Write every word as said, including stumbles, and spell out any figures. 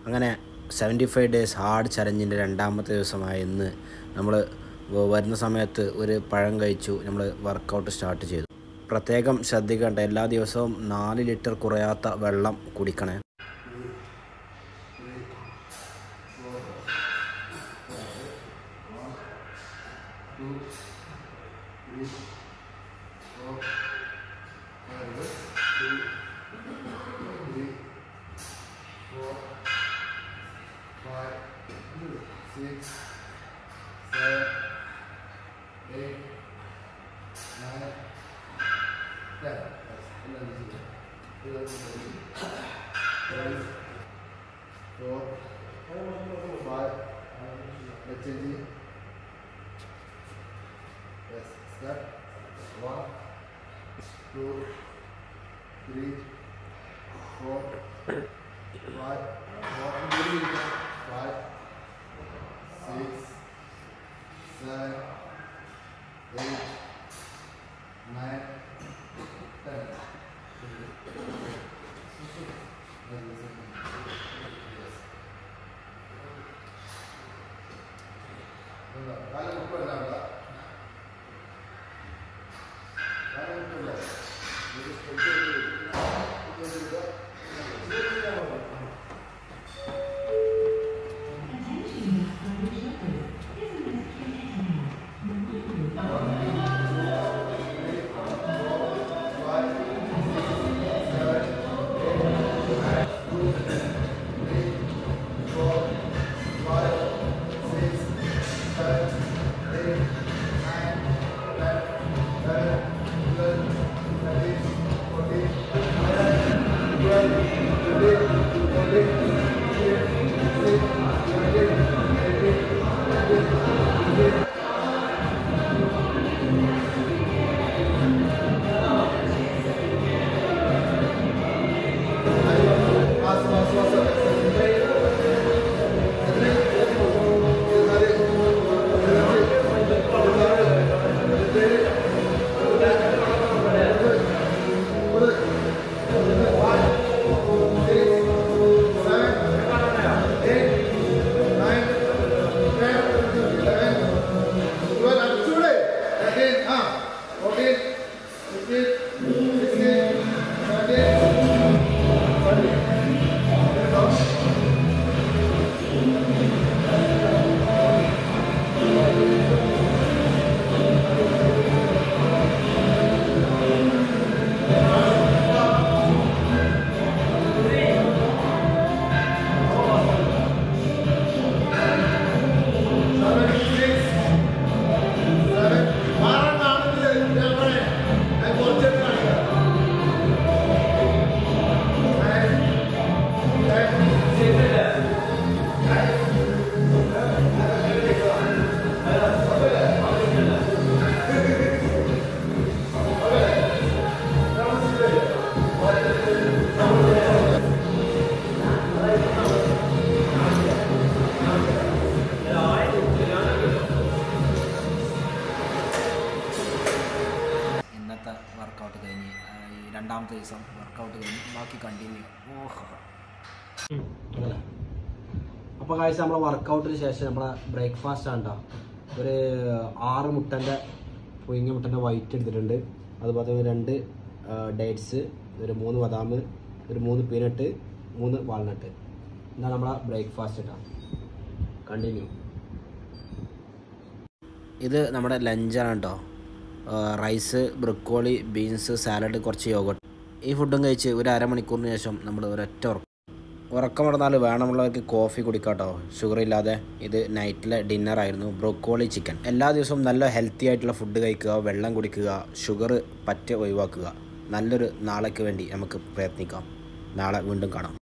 അങ്ങനെ seventy five days hard ചലഞ്ചിൻ്റെ രണ്ടാമത്തെ ദിവസമായ ഇന്ന് നമ്മൾ വരുന്ന സമയത്ത് ഒരു പഴം കഴിച്ചു. നമ്മൾ വർക്കൗട്ട് സ്റ്റാർട്ട് ചെയ്തു. പ്രത്യേകം ശ്രദ്ധിക്കേണ്ട, എല്ലാ ദിവസവും നാല് ലിറ്റർ കുറയാത്ത വെള്ളം കുടിക്കണേ. Six, seven, eight, nine, ten. Three, four, five. Let's change it. Yes, step. One, two, three, four, five. Five. Six, seven, eight, nine, ten. Kalian lupa nada. Kalian lupa. Jadi seperti itu. Itu juga. Workout കഴിഞ്ഞ് ഈ രണ്ടാമത്തെ ദിവസം workout കഴിഞ്ഞ് ബാക്കി continue. ഓഹോ, അപ്പോൾ കാഴ്ച നമ്മളെ വർക്കൗട്ടിന് ശേഷം നമ്മളെ ബ്രേക്ക്ഫാസ്റ്റ് ആണ് കേട്ടോ. ഒരു ആറ് മുട്ടൻ്റെ പുഴുങ്ങിയ മുട്ടൻ്റെ വൈറ്റ് എടുത്തിട്ടുണ്ട്. അതുപോലെ തന്നെ രണ്ട് ഡേറ്റ്സ്, ഒരു മൂന്ന് ബദാം, ഒരു മൂന്ന് പീനട്ട്, മൂന്ന് വാൾനട്ട്. ഇതാണ് നമ്മളെ ബ്രേക്ക്ഫാസ്റ്റ് കേട്ടോ. കണ്ടിന്യൂ. ഇത് നമ്മുടെ ലഞ്ചാണ് കേട്ടോ. റൈസ്, ബ്രൊക്കോളി, ബീൻസ്, സാലഡ്, കുറച്ച് യോഗട്ട്. ഈ ഫുഡും കഴിച്ച് ഒരു അരമണിക്കൂറിന് ശേഷം നമ്മൾ ഒരൊറ്റ ഉറക്കം ഉറക്കം നടന്നാൽ വേണമുള്ളവർക്ക് കോഫി കുടിക്കാം കേട്ടോ, ഷുഗർ ഇല്ലാതെ. ഇത് നൈറ്റിലെ ഡിന്നറായിരുന്നു, ബ്രൊക്കോളി ചിക്കൻ. എല്ലാ ദിവസവും നല്ല ഹെൽത്തി ആയിട്ടുള്ള ഫുഡ് കഴിക്കുക, വെള്ളം കുടിക്കുക, ഷുഗർ പറ്റ ഒഴിവാക്കുക. നല്ലൊരു നാളേക്ക് വേണ്ടി നമുക്ക് പ്രയത്നിക്കാം. നാളെ വീണ്ടും കാണാം.